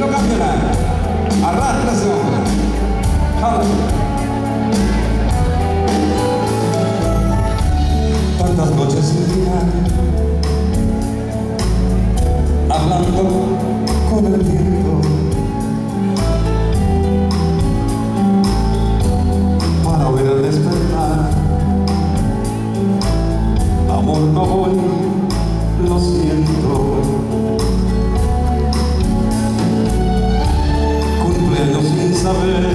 no cambia nada. Arrastra ese hombre. Jala. Tantas noches sin final, hablando con el viento, para oír el despertar. Amor, no voy, lo siento. Cumpleaños sin saber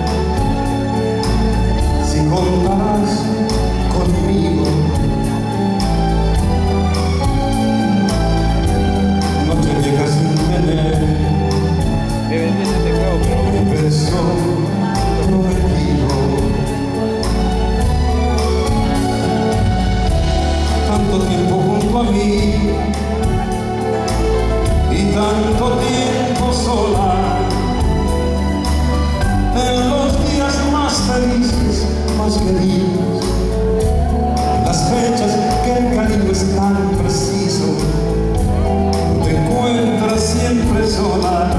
si contarás conmigo. Noche vieja sin tener un beso prometido. Tanto tiempo junto a mí y tanto tiempo sola, en los días más felices, más queridos, las fechas que el cariño es tan preciso, te encuentras siempre sola.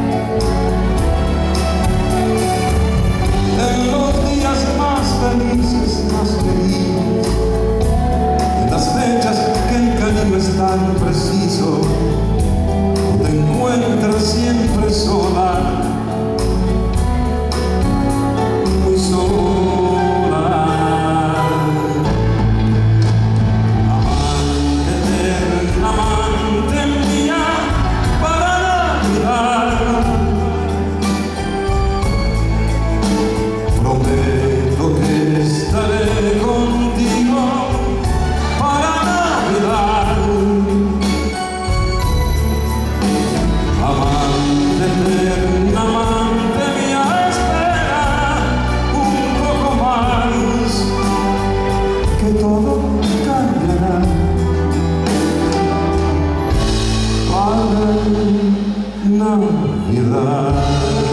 En los días más felices, más queridos, las fechas que el cariño es tan preciso, te encuentras siempre sola, muy sola. Amante eterna, amante mía, para Navidad, prometo que estaré contigo. Amante eterna, amante mía, espera un poco más, que todo cambiará para Navidad.